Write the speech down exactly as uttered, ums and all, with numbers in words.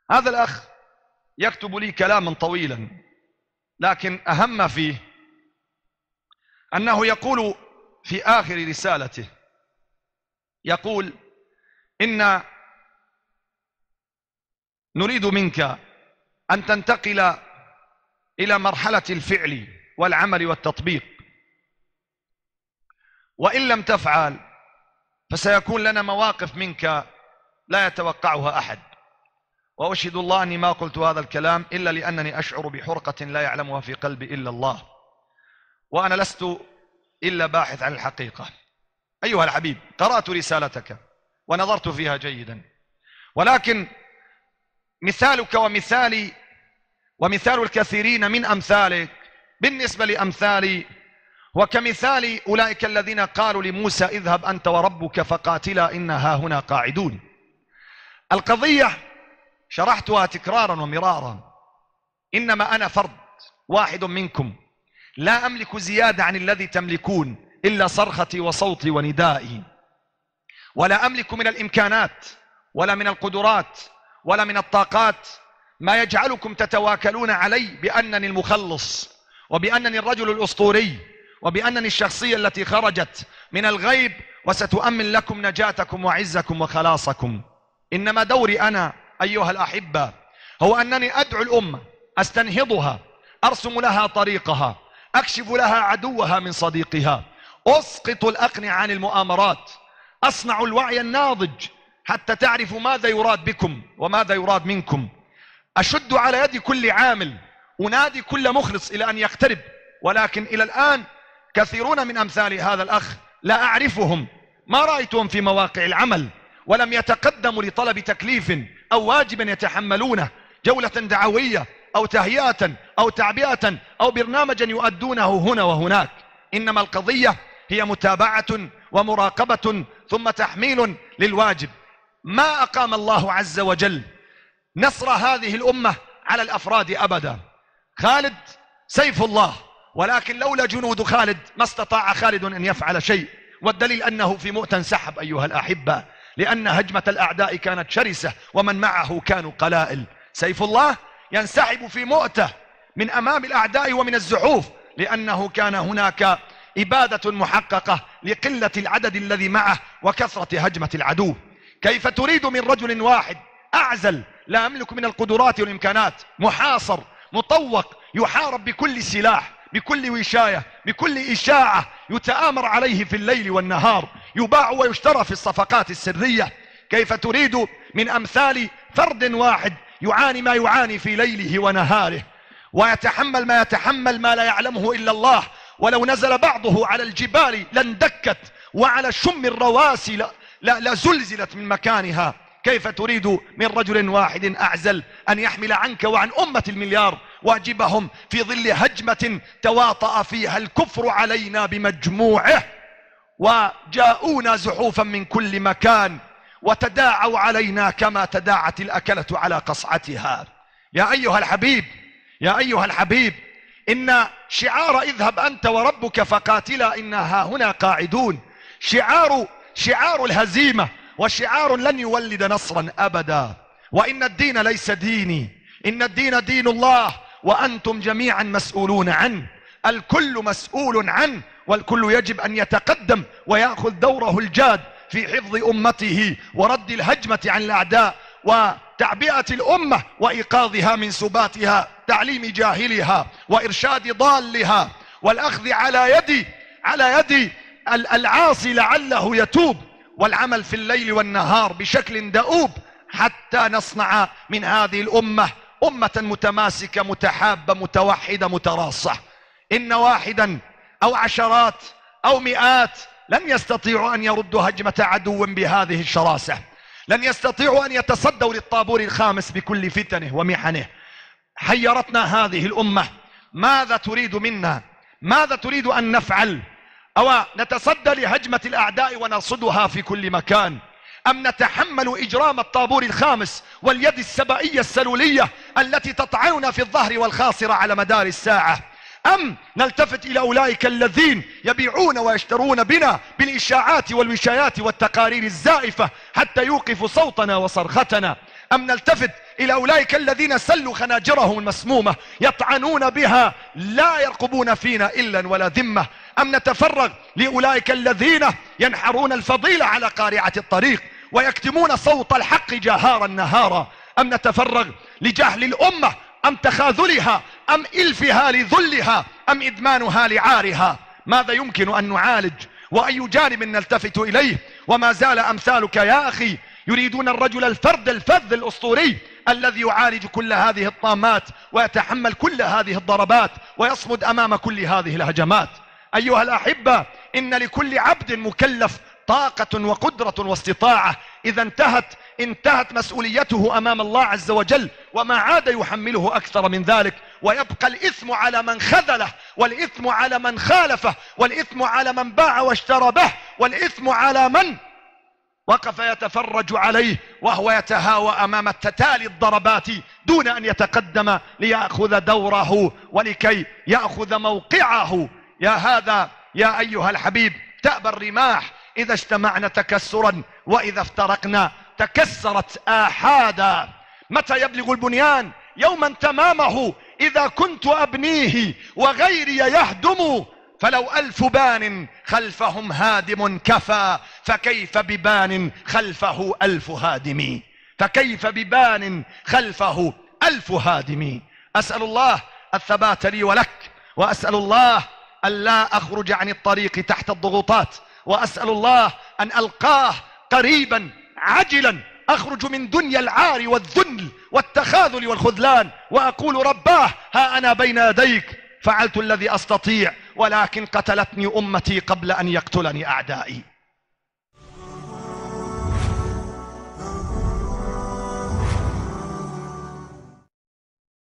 هذا الأخ يكتب لي كلاما طويلا، لكن أهم ما فيه أنه يقول في آخر رسالته، يقول: إن نريد منك أن تنتقل إلى مرحلة الفعل والعمل والتطبيق، وإن لم تفعل فسيكون لنا مواقف منك لا يتوقعها أحد. وأشهد الله أني ما قلت هذا الكلام إلا لأنني أشعر بحرقة لا يعلمها في قلبي إلا الله، وأنا لست إلا باحث عن الحقيقة. أيها الحبيب، قرأت رسالتك ونظرت فيها جيدا، ولكن مثالك ومثالي ومثال الكثيرين من أمثالك بالنسبة لأمثالي وكمثال أولئك الذين قالوا لموسى: اذهب أنت وربك فقاتلا إنها هنا قاعدون. القضية شرحتها تكرارا ومرارا، إنما أنا فرد واحد منكم، لا أملك زيادة عن الذي تملكون إلا صرختي وصوتي وندائي، ولا أملك من الإمكانات ولا من القدرات ولا من الطاقات ما يجعلكم تتواكلون علي بأنني المخلص وبأنني الرجل الأسطوري وبأنني الشخصية التي خرجت من الغيب وستؤمن لكم نجاتكم وعزكم وخلاصكم. إنما دوري أنا أيها الأحبة هو أنني أدعو الأمة، أستنهضها، أرسم لها طريقها، أكشف لها عدوها من صديقها، أسقط الأقنعة عن المؤامرات، أصنع الوعي الناضج حتى تعرفوا ماذا يراد بكم وماذا يراد منكم. أشد على يد كل عامل، أنادي كل مخلص إلى أن يقترب، ولكن إلى الآن كثيرون من أمثال هذا الأخ لا أعرفهم، ما رأيتهم في مواقع العمل، ولم يتقدموا لطلب تكليف أو واجب يتحملونه، جولة دعوية أو تهيئة أو تعبئة أو برنامجا يؤدونه هنا وهناك. إنما القضية هي متابعة ومراقبة ثم تحميل للواجب. ما أقام الله عز وجل نصر هذه الأمة على الأفراد أبدا. خالد سيف الله، ولكن لولا جنود خالد ما استطاع خالد أن يفعل شيء، والدليل أنه في مؤتة انسحب أيها الأحبة، لأن هجمة الأعداء كانت شرسة ومن معه كانوا قلائل. سيف الله ينسحب في مؤتة من أمام الأعداء ومن الزحوف، لأنه كان هناك إبادة محققة لقلة العدد الذي معه وكثرة هجمة العدو. كيف تريد من رجل واحد أعزل لا أملك من القدرات والإمكانات، محاصر مطوق، يحارب بكل سلاح، بكل وشاية، بكل إشاعة، يتآمر عليه في الليل والنهار، يباع ويشترى في الصفقات السرية؟ كيف تريد من أمثال فرد واحد يعاني ما يعاني في ليله ونهاره ويتحمل ما يتحمل ما لا يعلمه إلا الله، ولو نزل بعضه على الجبال لاندكت وعلى شم الرواسي لزلزلت من مكانها؟ كيف تريد من رجل واحد أعزل أن يحمل عنك وعن أمة المليار واجبهم في ظل هجمة تواطأ فيها الكفر علينا بمجموعه، وجاءونا زحوفا من كل مكان وتداعوا علينا كما تداعت الأكلة على قصعتها؟ يا أيها الحبيب، يا أيها الحبيب، إن شعار اذهب أنت وربك فقاتلا إنها هنا قاعدون شعار شعار الهزيمة، وشعار لن يولد نصرا أبدا. وإن الدين ليس ديني، إن الدين دين الله، وأنتم جميعا مسؤولون عنه، الكل مسؤول عنه، والكل يجب أن يتقدم ويأخذ دوره الجاد في حفظ أمته ورد الهجمة عن الأعداء وتعبئة الأمة وإيقاظها من سباتها، تعليم جاهلها وإرشاد ضالها، والأخذ على يد على يد العاصي لعله يتوب، والعمل في الليل والنهار بشكل دؤوب حتى نصنع من هذه الأمة أمة متماسكة متحابة متوحدة متراصة. إن واحدا أو عشرات أو مئات لن يستطيعوا أن يردوا هجمة عدو بهذه الشراسة، لن يستطيعوا أن يتصدوا للطابور الخامس بكل فتنه ومحنه. حيرتنا هذه الأمة، ماذا تريد منا؟ ماذا تريد أن نفعل؟ أو نتصدى لهجمة الأعداء ونرصدها في كل مكان، أم نتحمل إجرام الطابور الخامس واليد السبائية السلولية التي تطعننا في الظهر والخاصرة على مدار الساعة؟ أم نلتفت إلى أولئك الذين يبيعون ويشترون بنا بالإشاعات والوشايات والتقارير الزائفة حتى يوقفوا صوتنا وصرختنا؟ أم نلتفت إلى أولئك الذين سلوا خناجرهم المسمومة يطعنون بها لا يرقبون فينا إلا ولا ذمة؟ أم نتفرغ لأولئك الذين ينحرون الفضيلة على قارعة الطريق ويكتمون صوت الحق جهارا نهارا؟ أم نتفرغ لجهل الأمة أم تخاذلها أم إلفها لذلها أم إدمانها لعارها؟ ماذا يمكن أن نعالج وأي جانب نلتفت إليه؟ وما زال أمثالك يا أخي يريدون الرجل الفرد الفذ الأسطوري الذي يعالج كل هذه الطامات ويتحمل كل هذه الضربات ويصمد أمام كل هذه الهجمات. أيها الأحبة، إن لكل عبد مكلف طاقة وقدرة واستطاعة، إذا انتهت انتهت مسؤوليته أمام الله عز وجل، وما عاد يحمله أكثر من ذلك، ويبقى الإثم على من خذله، والإثم على من خالفه، والإثم على من باع واشترى به، والإثم على من وقف يتفرج عليه وهو يتهاوى أمام تتالي الضربات دون أن يتقدم ليأخذ دوره ولكي يأخذ موقعه. يا هذا يا أيها الحبيب، تأبى الرماح إذا اجتمعنا تكسرا وإذا افترقنا تكسرت آحادا. متى يبلغ البنيان يوما تمامه إذا كنت أبنيه وغيري يهدم؟ فلو ألف بان خلفهم هادم كفى، فكيف ببان خلفه ألف هادم؟ فكيف ببان خلفه ألف هادم؟ أسأل الله الثبات لي ولك، وأسأل الله أن لا أخرج عن الطريق تحت الضغوطات، وأسأل الله أن ألقاه قريبا عجلا أخرج من دنيا العار والذل والتخاذل والخذلان وأقول رباه ها أنا بين يديك فعلت الذي أستطيع، ولكن قتلتني أمتي قبل أن يقتلني أعدائي.